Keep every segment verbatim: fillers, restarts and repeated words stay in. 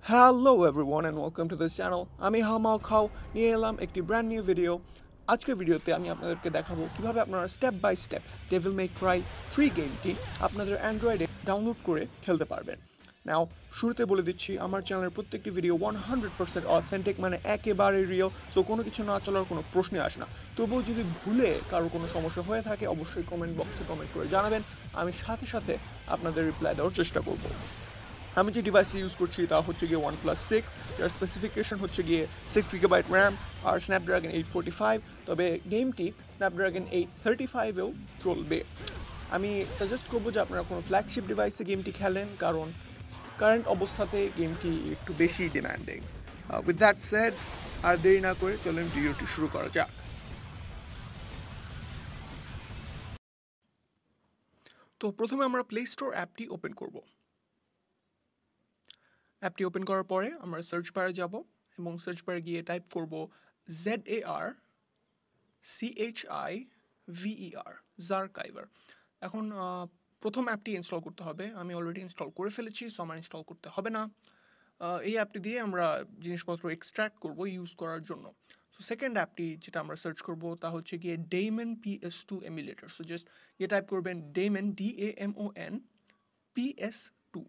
Hello everyone and welcome to this channel. আমি হামাল খাও নিয়ে এলাম একটি ব্র্যান্ড নিউ ভিডিও। আজকের ভিডিওতে আমি আপনাদেরকে দেখাবো কিভাবে আপনারা step by step Devil May Cry free গেমটি আপনাদের অ্যান্ড্রয়েডে ডাউনলোড করে খেলতে পারবেন। নাও শুরুতে বলে দিচ্ছি, আমার চ্যানেলের প্রত্যেকটি video one hundred percent authentic, মানে একেবারে রিয়েল। সো কোনো কিছু না চলার কোনো প্রশ্নই আসে না। তবুও যদি ভুলে কারো কোনো সমস্যা হয়ে থাকে অবশ্যই কমেন্ট বক্সে কমেন্ট করে জানাবেন। আমি সাথে সাথে আপনাদের রিপ্লাই দেওয়ার চেষ্টা করবো। আমি যে ডিভাইসটি ইউজ করছি তা হচ্ছে গিয়ে ওয়ান প্লাস সিক্স, যার স্পেসিফিকেশন হচ্ছে গিয়ে সিক্স গিগাবাইট র্যাম আর স্ন্যাপড্রাগন এইট ফোর্টি ফাইভ। তবে গেমটি স্ন্যাপড্রাগন এইট থার্টি ফাইভেও চলবে। আমি সাজেস্ট করবো যে আপনারা কোনো ফ্ল্যাগশিপ ডিভাইসে গেমটি খেলেন, কারণ কারেন্ট অবস্থাতে গেমটি একটু বেশি ডিম্যান্ডিং। উইথ দ্যাট সেড, আর দেরি না করে চলেন ভিডিওটি শুরু করা যাক। তো প্রথমে আমরা প্লে স্টোর অ্যাপটি ওপেন করব। অ্যাপটি ওপেন করার পরে আমরা সার্চ বারে যাব এবং সার্চ বারে গিয়ে টাইপ করব Z A R C H I V E R, ZArchiver. এখন প্রথম অ্যাপটি ইনস্টল করতে হবে। আমি অলরেডি ইনস্টল করে ফেলেছি, সো আমার ইনস্টল করতে হবে না। এই অ্যাপটি দিয়ে আমরা জিনিসপত্র এক্সট্র্যাক্ট করব ইউজ করার জন্য। সো সেকেন্ড অ্যাপটি যেটা আমরা সার্চ করব তা হচ্ছে গিয়ে Damon P S two emulator. So just গিয়ে টাইপ করবেন Damon, D A M O N P S two.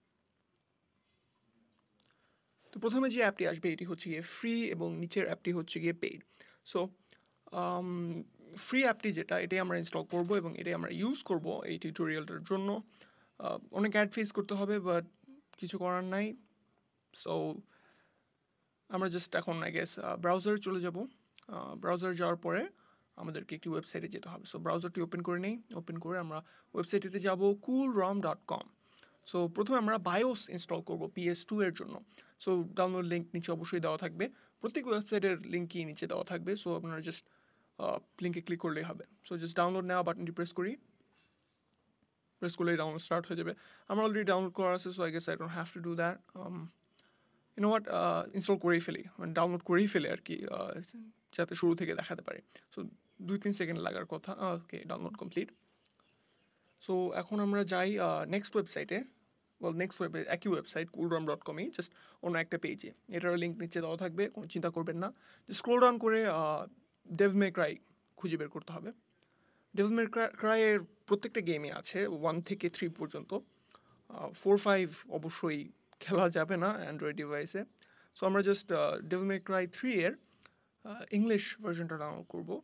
তো প্রথমে যে অ্যাপটি আসবে এটি হচ্ছে গিয়ে ফ্রি এবং নিচের অ্যাপটি হচ্ছে গিয়ে পেইড। সো ফ্রি অ্যাপটি যেটা, এটাই আমরা ইনস্টল করব এবং এটাই আমরা ইউজ করব এই টিউটোরিয়ালটার জন্য। অনেক অ্যাড ফেস করতে হবে, বাট কিছু করার নাই। সো আমরা জাস্ট এখন আই গেস ব্রাউজারে চলে যাব। ব্রাউজারে যাওয়ার পরে আমাদেরকে একটি ওয়েবসাইটে যেতে হবে। সো ব্রাউজারটি ওপেন করে নেই। ওপেন করে আমরা ওয়েবসাইটটিতে যাব কুল রম ডট কম। সো প্রথমে আমরা বায়োস ইনস্টল করব পি এস টু এর জন্য। সো ডাউনলোড লিঙ্ক নিচে অবশ্যই দেওয়া থাকবে। প্রত্যেক ওয়েবসাইটের লিঙ্কই নিচে দেওয়া থাকবে। সো আপনারা জাস্ট লিঙ্কে ক্লিক করলেই হবে। সো জাস্ট ডাউনলোড নেওয়া বাটনটি প্রেস করি। প্রেস করলেই ডাউনলোড স্টার্ট হয়ে যাবে। আমার অলরেডি ডাউনলোড করা আছে, so I guess I don't have to do that. You know what, install করেই ফেলি, মানে ডাউনলোড করেই ফেলে আর কি, যাতে শুরু থেকে দেখাতে পারে। সো দুই তিন সেকেন্ড লাগার কথা। ওকে, ডাউনলোড কমপ্লিট। সো এখন আমরা যাই নেক্সট ওয়েবসাইটে। ওয়েল নেক্সট ওয়েব একই ওয়েবসাইট কুলরম ডট কমই, জাস্ট অন্য একটা পেজে। এটারও লিঙ্ক নিচে দেওয়া থাকবে, কোনো চিন্তা করবেন না। স্ক্রোল ডাউন করে ডেভিল মে ক্রাই খুঁজে বের করতে হবে। ডেভিল মে ক্রাইয়ের প্রত্যেকটা গেমই আছে ওয়ান থেকে থ্রি পর্যন্ত। ফোর ফাইভ অবশ্যই খেলা যাবে না অ্যান্ড্রয়েড ডিভাইসে। সো আমরা just Devil May Cry three এর ইংলিশ ভার্সনটা ডাউনলোড করবো।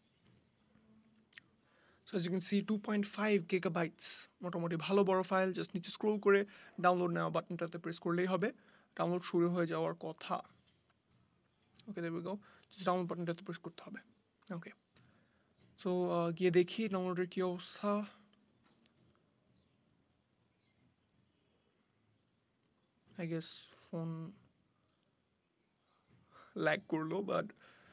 So as you can see two point five gigabytes, মোটামুটি ভালো বড় ফাইল। জাস্ট নিচে স্ক্রোল করে ডাউনলোড নেওয়া বাটনটাতে প্রেস করলেই হবে, ডাউনলোড শুরু হয়ে যাওয়ার কথা। Okay, there we go. Just download বাটনটাতে প্রেস করতে হবে। ওকে, সো গিয়ে দেখি ডাউনলোডের কী অবস্থা। আই গেস ফোন ল্যাগ করলো, বাট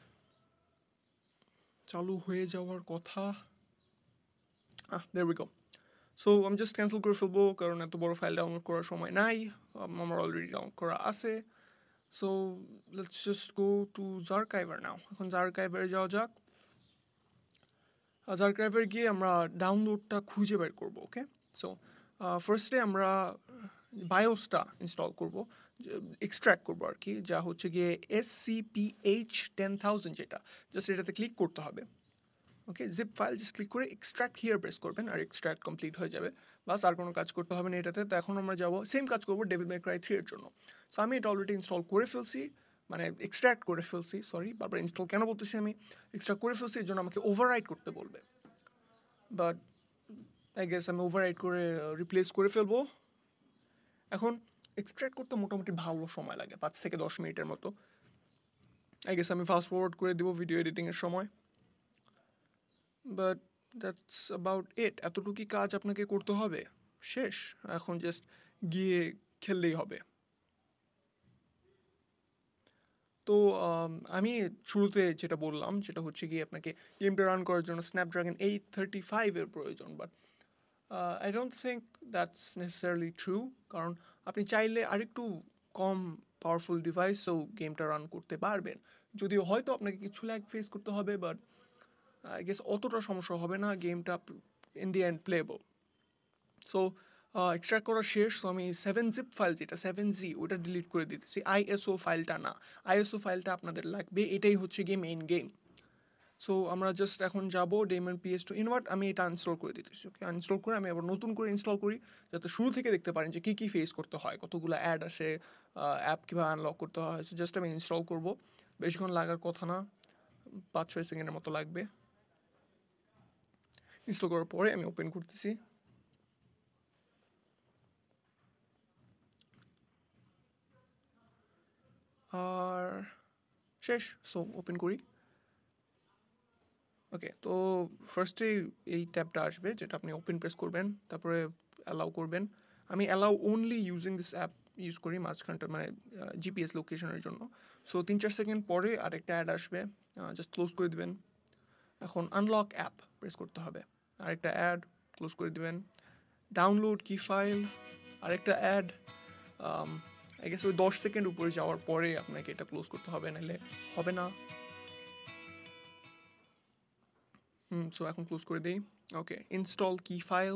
চালু হয়ে যাওয়ার কথা। Ah there we go. So আমি জাস্ট ক্যান্সেল করে ফেলবো, কারণ এত বড় ফাইল ডাউনলোড করার সময় নাই। আমার অলরেডি ডাউনলোড করা আছে। So let's just go to ZArchiver now. এখন জারকাইভারে যাওয়া যাক। জারকাইভার গিয়ে আমরা ডাউনলোডটা খুঁজে বের করবো। ওকে, সো ফার্স্টে আমরা বায়োসটা ইনস্টল করবো, এক্সট্র্যাক্ট করবো আর কি, যা হচ্ছে গিয়ে S C P H ten thousand, যেটা জাস্ট এটাতে ক্লিক করতে হবে। Okay, zip file just click করে এক্সট্র্যাক্ট হিয়ার প্রেস করবেন আর এক্সট্র্যাক্ট কমপ্লিট হয়ে যাবে। বাস, আর কোনো কাজ করতে হবে না এটাতে। তো এখন আমরা যাবো সেম কাজ করবো ডেভিল মে ক্রাই থ্রি এর জন্য। সো আমি এটা অলরেডি ইনস্টল করে ফেলছি, মানে এক্সট্র্যাক্ট করে ফেলছি, সরি বারবার ইনস্টল কেন বলতেছি, আমি এক্সট্র্যাক্ট করে ফেলছি, এর জন্য আমাকে ওভাররাইট করতে বলবে। বাট আই গেস আমি ওভাররাইট করে রিপ্লেস করে ফেলবো। এখন এক্সট্র্যাক্ট করতে মোটামুটি ভালো সময় লাগে, পাঁচ থেকে দশ মিনিটের মতো। আই গেস আমি ফাস্ট ফরওয়ার্ড করে দেবো ভিডিও এডিটিংয়ের সময়। But that's about it. এতটুকুই কাজ আপনাকে করতে হবে, শেষ। এখন জাস্ট গিয়ে খেললেই হবে। তো আমি শুরুতে যেটা বললাম যেটা হচ্ছে গিয়ে আপনাকে গেমটা রান করার জন্য স্ন্যাপড্রাগন এইট থার্টি ফাইভের প্রয়োজন, but I don't think that's necessarily true. কারণ আপনি চাইলে আরেকটু কম পাওয়ারফুল ডিভাইসেও গেমটা রান করতে পারবেন, যদিও হয়তো আপনাকে কিছু ল্যাগ ফেস করতে হবে, বাট আই গেস অতটা সমস্যা হবে না, গেমটা in the end playable. So extract করা শেষ। সো আমি সেভেন জিপ ফাইল যেটা সেভেন জি ওটা ডিলিট করে দিতেছি, আইএসও ফাইলটা না। আইএসও ফাইলটা আপনাদের লাগবে, এটাই হচ্ছে গিয়ে মেইন গেম। সো আমরা জাস্ট এখন যাবো ডেমন পিএস টু ইনভার্ট, আমি এটা আনইনস্টল করে দিতেছি। ওকে, আনইনস্টল করে আমি আবার নতুন করে ইনস্টল করি, যাতে শুরু থেকে দেখতে পারেন যে কী কী ফেস করতে হয়, কতগুলো অ্যাড আসে, অ্যাপ কীভাবে আনলক করতে হয়। সো জাস্ট আমি ইনস্টল করবো, বেশিক্ষণ লাগার কথা না, পাঁচ ছয় সেকেন্ডের মতো লাগবে। ইনস্টল করার পরে আমি ওপেন করতেছি। আর শেষ। সো ওপেন করি। ওকে, তো ফার্স্টেই এই ট্যাবটা আসবে, যেটা আপনি ওপেন প্রেস করবেন, তারপরে অ্যালাউ করবেন। আমি allow only using this app use করি মাঝখানটা, মানে জিপিএস লোকেশনের জন্য। সো তিন চার সেকেন্ড পরে আরেকটা অ্যাড আসবে, জাস্ট ক্লোজ করে দিবেন। এখন আনলক অ্যাপ প্রেস করতে হবে, আরেকটা অ্যাড, ক্লোজ করে দিবেন। ডাউনলোড কি ফাইল, আরেকটা অ্যাড। আই গেস ওই দশ সেকেন্ড উপরে যাওয়ার পরে আপনাকে এটা ক্লোজ করতে হবে, নাহলে হবে না। হুম সো এখন ক্লোজ করে দিই। ওকে, ইনস্টল কি file,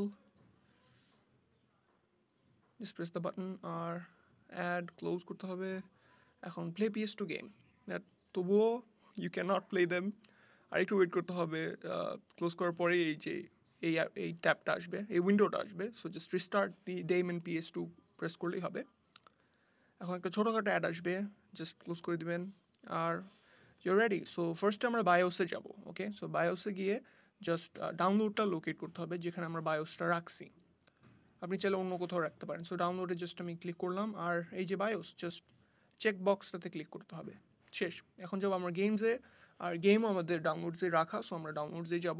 just press the button, আর অ্যাড ক্লোজ করতে হবে। এখন play PS two game, that তবুও you can not play them, আর একটু ওয়েট করতে হবে। ক্লোজ করার পরে এই যে এই এই ট্যাবটা আসবে, এই উইন্ডোটা আসবে। So just restart the Damon PS two press করলেই হবে। এখন একটা ছোটোখাটো অ্যাড আসবে, জাস্ট ক্লোজ করে দিবেন, আর ইউর রেডি। সো ফার্স্টে আমরা বায়োসে যাব। ওকে, সো বায়োসে গিয়ে জাস্ট ডাউনলোডটা লোকেট করতে হবে, যেখানে আমরা বায়োসটা রাখছি। আপনি চাইলে অন্য কোথাও রাখতে পারেন। সো ডাউনলোডে জাস্ট আমি ক্লিক করলাম, আর এই যে বায়োস, জাস্ট চেক বক্সটাতে ক্লিক করতে হবে। শেষ। এখন যাবো আমরা গেমসে, আর গেমও আমাদের ডাউনলোডসে রাখা। সো আমরা ডাউনলোডসে যাব।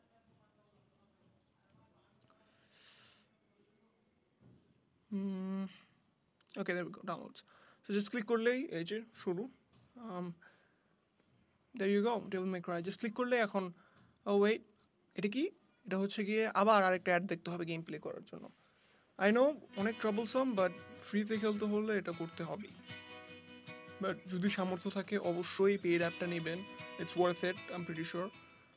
ওকে, there we go, downloads. So just click করলেই এই যে শুরু। there you go, Devil May Cry। Just click করলে এখন, ও ওয়েট, এটা কি? এটা হচ্ছে গিয়ে আবার আরেকটা অ্যাড দেখতে হবে গেম প্লে করার জন্য। আই নো অনেক ট্রাবলসাম, বাট ফ্রিতে খেলতে হলে এটা করতে হবেই। বাট যদি সামর্থ্য থাকে অবশ্যই পেইড অ্যাপটা নেবেন, it's worth it, I am pretty sure.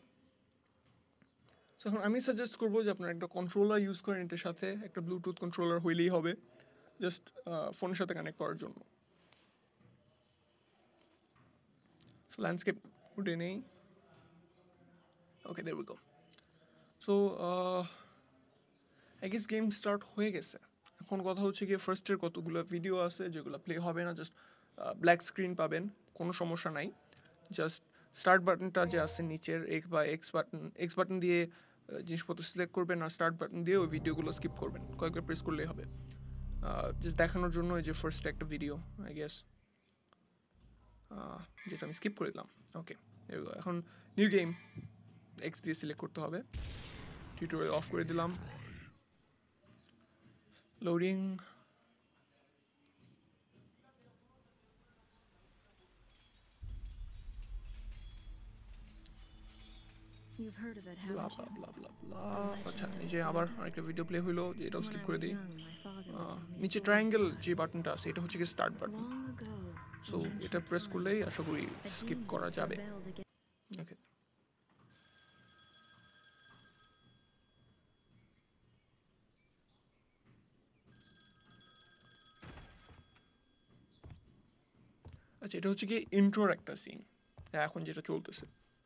So এখন আমি সাজেস্ট করবো যে আপনার একটা কন্ট্রোলার ইউজ করেন, এটার সাথে একটা ব্লুটুথ কন্ট্রোলার হইলেই হবে, জাস্ট ফোনের সাথে কানেক্ট করার জন্য। সো ল্যান্ডস্কেপ উঠে নেই। Okay, there we go. So I guess game start হয়ে গেছে। এখন কথা হচ্ছে গিয়ে ফার্স্টের কতগুলো ভিডিও আছে যেগুলো প্লে হবে না, জাস্ট ব্ল্যাক স্ক্রিন পাবেন, কোনো সমস্যা নাই। জাস্ট স্টার্ট বাটনটা যে আছে নিচের, এক্স বা এক্স বাটন, এক্স বাটন দিয়ে জিনিসপত্র সিলেক্ট করবেন, আর স্টার্ট বাটন দিয়ে ওই ভিডিওগুলো স্কিপ করবেন, কয়েকবার প্রেস করলেই হবে। জাস্ট দেখানোর জন্য এই যে ফার্স্ট একটা ভিডিও আই গেস, যেটা আমি স্কিপ করে দিলাম। ওকে, এখন নিউ গেম, এক্স দিয়ে সিলেক্ট করতে হবে। টিউটোরিয়াল অফ করে দিলাম। লোডিং। আচ্ছা, এই যে আবার আরেকটা ভিডিও প্লে হইলো, যে এটাও স্কিপ করে দিই। নিচে ট্রায়াঙ্গেল যে বাটনটা আছে, এটা হচ্ছে কি স্টার্ট বাটন। সো এটা প্রেস করলেই আশা করি স্কিপ করা যাবে। ওকে, আচ্ছা, এটা হচ্ছে কি ইন্ট্রোর একটা সিন এখন যেটা চলতেছে।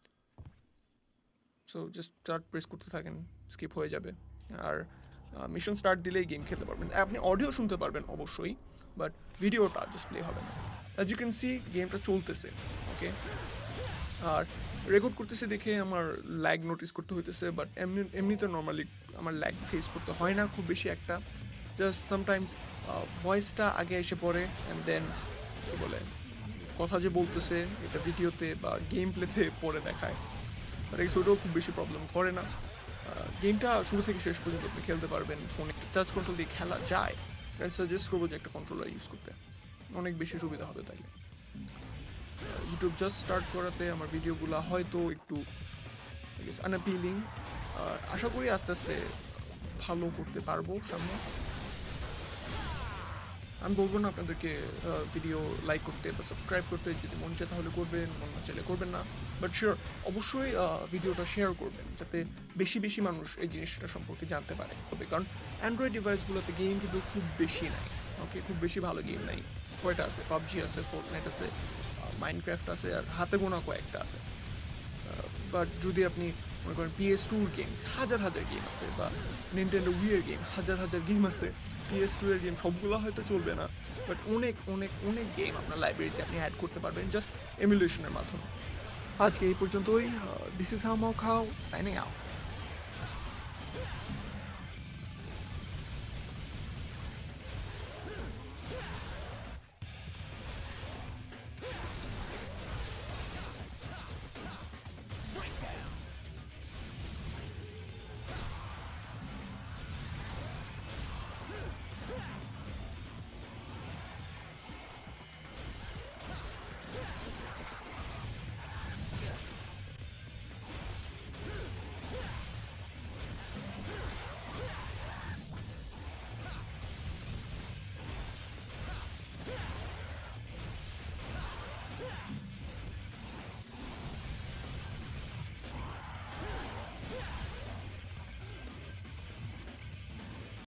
সো জাস্ট স্টার্ট প্রেস করতে থাকেন, স্কিপ হয়ে যাবে। আর মিশন স্টার্ট দিলেই গেম খেলতে পারবেন। আপনি অডিও শুনতে পারবেন অবশ্যই, বাট ভিডিওটা জাস্ট প্লে হবে না। অ্যাজ ইউ ক্যান সি গেমটা চলতেছে। ওকে, আর রেকর্ড করতেছে দেখে আমার ল্যাগ নোটিস করতে হইতেছে, বাট এমনি এমনিতে নর্মালি আমার ল্যাগ ফেস করতে হয় না খুব বেশি একটা। জাস্ট সামটাইমস ভয়েসটা আগে এসে পড়ে, অ্যান্ড দেন কী বলে কথা যে বলতেছে এটা ভিডিওতে বা গেম প্লেতে পরে দেখায়, বাট এই ওটাও খুব বেশি প্রবলেম করে না। গেমটা শুরু থেকে শেষ পর্যন্ত আপনি খেলতে পারবেন, ফোনে টাচ কন্ট্রোল দিয়ে খেলা যায়। আমি সাজেস্ট করবো যে একটা কন্ট্রোলার ইউজ করতে, অনেক বেশি সুবিধা হবে তাইলে। ইউটিউব জাস্ট স্টার্ট করাতে আমার ভিডিওগুলো হয়তো একটু আনঅ্যাপিলিং, আশা করি আস্তে আস্তে ভালো করতে পারবো সামনে। আমি বলবো না আপনাদেরকে ভিডিও লাইক করতে বা সাবস্ক্রাইব করতে, যদি মন চায় তাহলে করবেন, মন না চাইলে করবেন না, বাট শিওর অবশ্যই ভিডিওটা শেয়ার করবেন, যাতে বেশি বেশি মানুষ এই জিনিসটা সম্পর্কে জানতে পারে। তবে কারণ অ্যান্ড্রয়েড ডিভাইসগুলোতে গেম কিন্তু খুব বেশি নাই, ওকে, খুব বেশি ভালো গেম নাই। কয়টা আছে, পাবজি আছে, ফোর্টনাইট আছে, মাইনক্রাফট আছে, আর হাতে গোনা কয়েকটা আছে। বাট যদি আপনি মনে করেন পিএস টুর গেম হাজার হাজার গেম আছে, বা নিনটেন্ডো উইয়ের গেম হাজার হাজার গেম আছে। পিএস টু এর গেম সবগুলো হয়তো চলবে না, বাট অনেক অনেক অনেক গেম আপনার লাইব্রেরিতে আপনি অ্যাড করতে পারবেন জাস্ট এমুলেশনের মাধ্যমে। আজকে এই পর্যন্তই। দিস ইজ হাউ মাও খাও সাইনিং আউট।